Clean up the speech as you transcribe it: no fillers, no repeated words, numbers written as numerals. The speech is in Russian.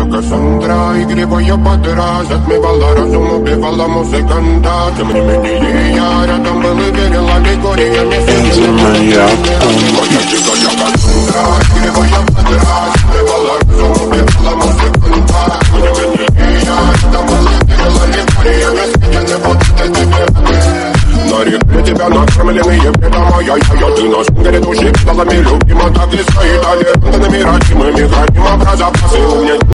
я Кассандра, игривая подра, затмевала разум, убивала музыканта. Тем не менее я рядом был и верил аллегориями. Моя дикая Кассандра, игривая подра, затмевала разум, убивала музыканта. Тем не менее я рядом был и верил аллегориями. Светяны вот эти на реке тебя накормленные бредом, я ты на шугаре души, педалами любима, так и стоит, а лентами родимыми храним образа.